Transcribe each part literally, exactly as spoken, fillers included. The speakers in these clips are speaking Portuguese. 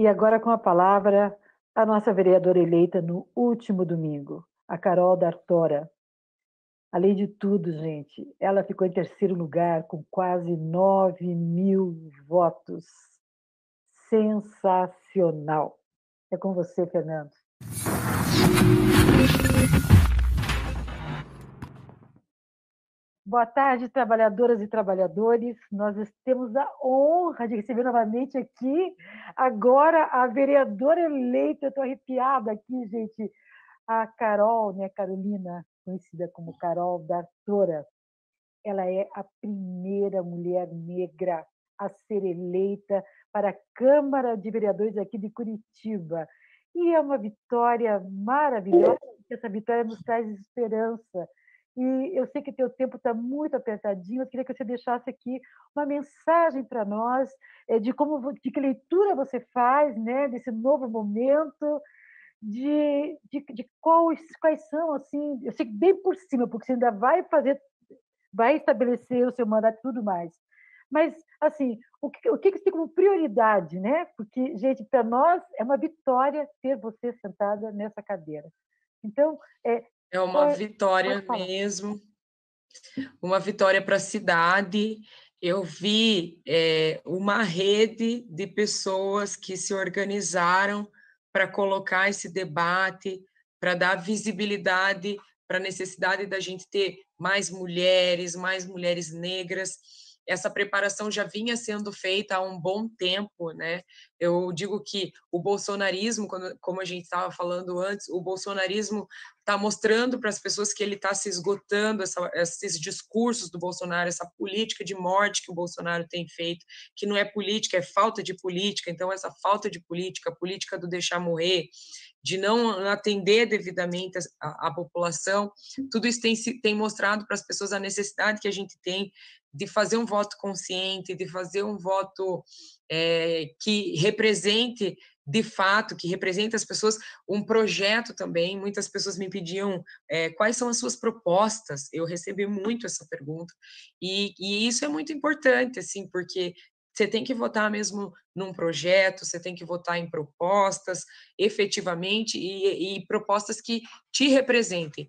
E agora com a palavra, a nossa vereadora eleita no último domingo, a Carol D'Artora. Além de tudo, gente, ela ficou em terceiro lugar com quase nove mil votos. Sensacional. É com você, Fernando. Boa tarde, trabalhadoras e trabalhadores. Nós temos a honra de receber novamente aqui, agora, a vereadora eleita. Eu estou arrepiada aqui, gente. A Carol, né, Carolina, conhecida como Carol D'Artora. Ela é a primeira mulher negra a ser eleita para a Câmara de Vereadores aqui de Curitiba. E é uma vitória maravilhosa, porque essa vitória nos traz esperança. E eu sei que teu tempo está muito apertadinho, eu queria que você deixasse aqui uma mensagem para nós de como, de que leitura você faz, né, desse novo momento, de, de, de quais, quais são, assim, eu sei que bem por cima, porque você ainda vai fazer, vai estabelecer o seu mandato e tudo mais. Mas, assim, o que, o que você tem como prioridade, né? Porque, gente, para nós é uma vitória ter você sentada nessa cadeira. Então, é, é uma é, vitória mesmo, uma vitória para a cidade. Eu vi é, uma rede de pessoas que se organizaram para colocar esse debate, para dar visibilidade para a necessidade da gente ter mais mulheres, mais mulheres negras. Essa preparação já vinha sendo feita há um bom tempo, né? Eu digo que o bolsonarismo, como a gente estava falando antes, o bolsonarismo está mostrando para as pessoas que ele está se esgotando, essa, esses discursos do Bolsonaro, essa política de morte que o Bolsonaro tem feito, que não é política, é falta de política. Então, essa falta de política, a política do deixar morrer, de não atender devidamente a, a população, tudo isso tem, tem mostrado para as pessoas a necessidade que a gente tem de fazer um voto consciente, de fazer um voto é, que represente de fato, que representa as pessoas, um projeto também. Muitas pessoas me pediam é, quais são as suas propostas. Eu recebi muito essa pergunta, e, e isso é muito importante, assim, porque você tem que votar mesmo num projeto, você tem que votar em propostas, efetivamente, e, e propostas que te representem.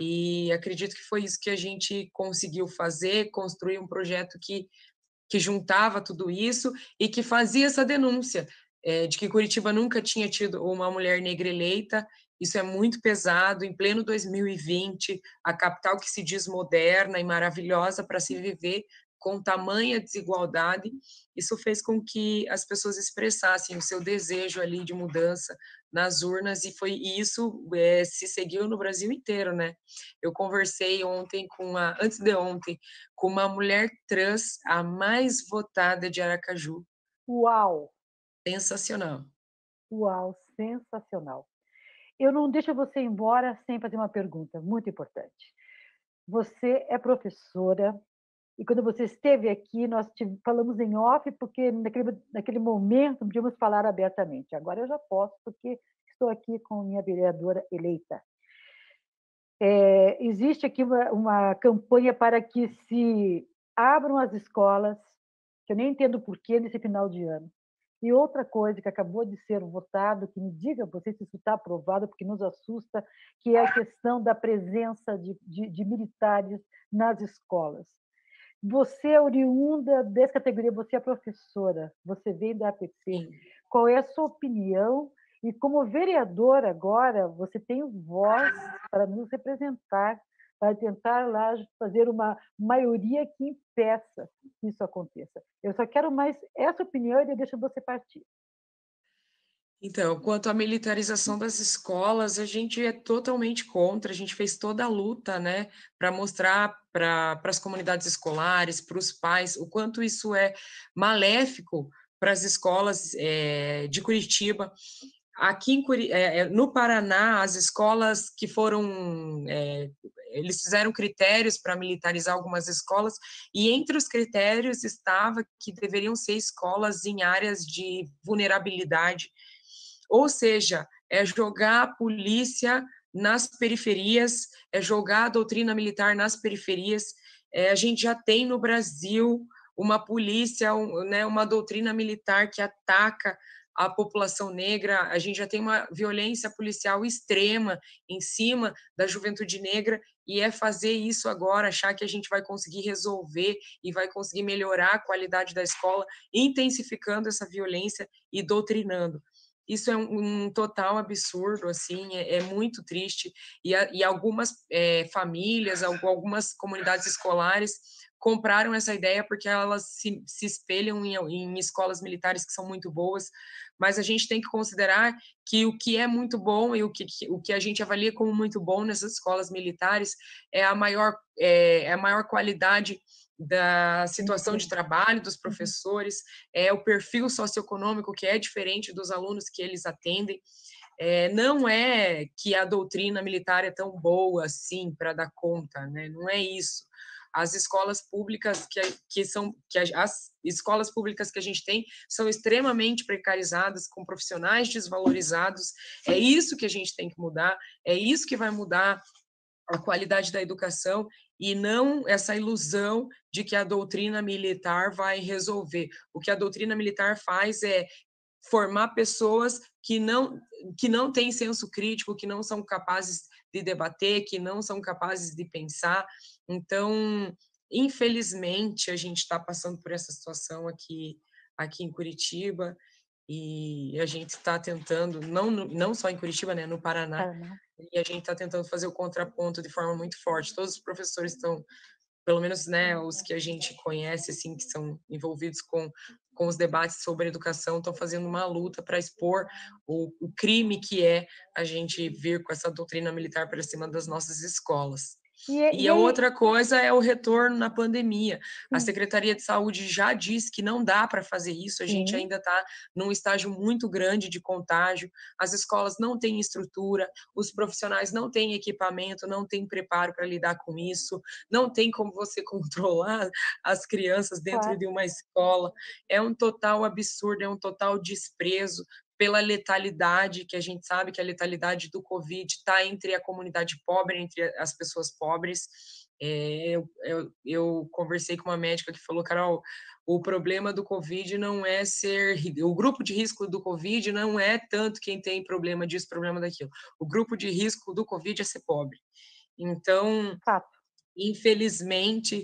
E acredito que foi isso que a gente conseguiu fazer, construir um projeto que, que juntava tudo isso e que fazia essa denúncia, é, de que Curitiba nunca tinha tido uma mulher negra eleita. Isso é muito pesado, em pleno dois mil e vinte, a capital que se diz moderna e maravilhosa para se viver, com tamanha desigualdade. Isso fez com que as pessoas expressassem o seu desejo ali de mudança nas urnas, e foi isso é, se seguiu no Brasil inteiro, né? Eu conversei ontem com a, antes de ontem, com uma mulher trans, a mais votada de Aracaju. Uau! Sensacional. Uau, sensacional. Eu não deixo você ir embora sem fazer uma pergunta muito importante. Você é professora, e quando você esteve aqui, nós falamos em off, porque naquele, naquele momento não podíamos falar abertamente. Agora eu já posso, porque estou aqui com minha vereadora eleita. É, existe aqui uma, uma campanha para que se abram as escolas, que eu nem entendo por que nesse final de ano. E outra coisa que acabou de ser votado, que me diga você se isso está aprovado, porque nos assusta, que é a questão da presença de, de, de militares nas escolas. Você é oriunda dessa categoria, você é professora, você vem da A P P. Sim. Qual é a sua opinião? E como vereadora agora, você tem voz para nos representar, para tentar lá fazer uma maioria que impeça que isso aconteça. Eu só quero mais essa opinião e deixo você partir. Então, quanto à militarização das escolas, a gente é totalmente contra. A gente fez toda a luta, né, para mostrar para as comunidades escolares, para os pais, o quanto isso é maléfico para as escolas é, de Curitiba. Aqui em Curi é, no Paraná, as escolas que foram... É, eles fizeram critérios para militarizar algumas escolas, e entre os critérios estava que deveriam ser escolas em áreas de vulnerabilidade. Ou seja, é jogar a polícia nas periferias, é jogar a doutrina militar nas periferias. É, a gente já tem no Brasil uma polícia, um, né, uma doutrina militar que ataca a população negra, a gente já tem uma violência policial extrema em cima da juventude negra, e é fazer isso agora, achar que a gente vai conseguir resolver e vai conseguir melhorar a qualidade da escola, intensificando essa violência e doutrinando. Isso é um, um total absurdo, assim, é, é muito triste, e, a, e algumas é, famílias, algumas comunidades escolares compraram essa ideia porque elas se, se espelham em, em escolas militares que são muito boas, mas a gente tem que considerar que o que é muito bom e o que, o que a gente avalia como muito bom nessas escolas militares é a maior, é, é a maior qualidade da situação de trabalho dos professores, é o perfil socioeconômico que é diferente dos alunos que eles atendem. É, não é que a doutrina militar é tão boa assim para dar conta, né? Não é isso. As escolas públicas que, que são que as escolas públicas que a gente tem são extremamente precarizadas, com profissionais desvalorizados. É isso que a gente tem que mudar, é isso que vai mudar a qualidade da educação, e não essa ilusão de que a doutrina militar vai resolver. O que a doutrina militar faz é formar pessoas que não, que não têm senso crítico, que não são capazes de debater, que não são capazes de pensar. Então, infelizmente, a gente está passando por essa situação aqui, aqui em Curitiba, e a gente está tentando, não, não só em Curitiba, né, no Paraná, e a gente está tentando fazer o contraponto de forma muito forte. Todos os professores estão, pelo menos, né, os que a gente conhece, assim, que são envolvidos com, com os debates sobre educação, estão fazendo uma luta para expor o, o crime que é a gente vir com essa doutrina militar para cima das nossas escolas. E, E e a aí, outra coisa é o retorno na pandemia. A sim, Secretaria de Saúde já disse que não dá para fazer isso, a gente sim, ainda está num estágio muito grande de contágio, as escolas não têm estrutura, os profissionais não têm equipamento, não têm preparo para lidar com isso, não tem como você controlar as crianças dentro claro, de uma escola. É um total absurdo, é um total desprezo pela letalidade, que a gente sabe que a letalidade do Covid está entre a comunidade pobre, entre as pessoas pobres. É, eu, eu, eu conversei com uma médica que falou, Carol, o problema do Covid não é ser... O grupo de risco do Covid não é tanto quem tem problema disso, problema daquilo. O grupo de risco do Covid é ser pobre. Então, fato. infelizmente,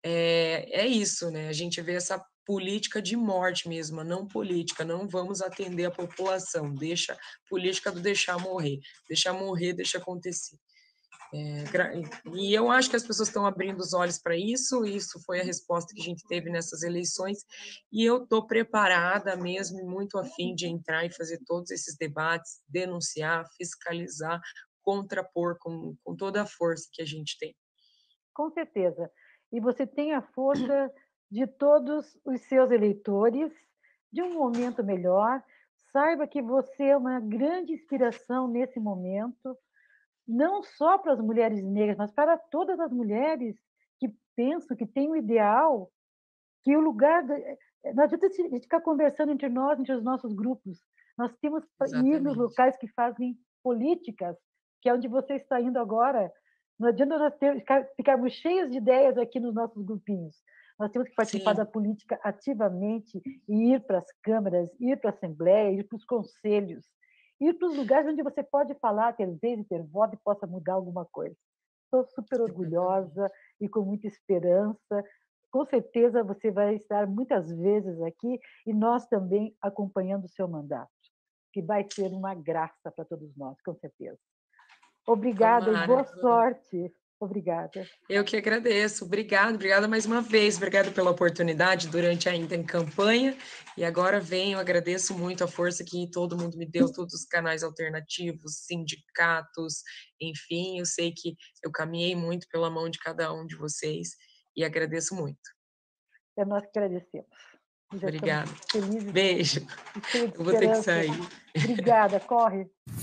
é, é isso, né? A gente vê essa política de morte mesmo, não política, não vamos atender a população, deixa política do deixar morrer, deixar morrer, deixa acontecer. É, e eu acho que as pessoas estão abrindo os olhos para isso, e isso foi a resposta que a gente teve nessas eleições, e eu estou preparada mesmo, e muito afim de entrar e fazer todos esses debates, denunciar, fiscalizar, contrapor com, com toda a força que a gente tem. Com certeza. E você tem a força de todos os seus eleitores, de um momento melhor. Saiba que você é uma grande inspiração nesse momento, não só para as mulheres negras, mas para todas as mulheres que pensam, que têm um ideal, que o lugar... De... Não adianta a gente ficar conversando entre nós, entre os nossos grupos. Nós temos que ir nos Exatamente. locais que fazem políticas, que é onde você está indo agora. Não adianta nós ter, ficarmos cheios de ideias aqui nos nossos grupinhos. Nós temos que participar Sim, da política ativamente e ir para as câmaras, ir para a Assembleia, ir para os conselhos, ir para os lugares onde você pode falar, ter vez e ter voto e possa mudar alguma coisa. Estou super orgulhosa exatamente. e com muita esperança. Com certeza você vai estar muitas vezes aqui e nós também acompanhando o seu mandato, que vai ser uma graça para todos nós, com certeza. Obrigada e Tomara. boa sorte. Obrigada. Eu que agradeço. Obrigada, obrigada mais uma vez. Obrigada pela oportunidade durante ainda em campanha. E agora venho, agradeço muito a força que todo mundo me deu, todos os canais alternativos, sindicatos, enfim, eu sei que eu caminhei muito pela mão de cada um de vocês e agradeço muito. É nós que agradecemos. E já estamos Obrigada. felizes Beijo. e cheios de Eu vou ter que esperança. sair. Obrigada, corre.